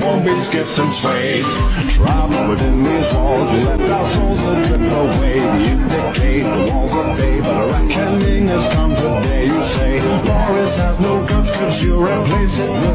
won't be skipped and swayed. Trapped within these walls, we left our souls to drift away. You dictate the walls obey, but a reckoning has come today. You say Morris has no guts, could you replace it with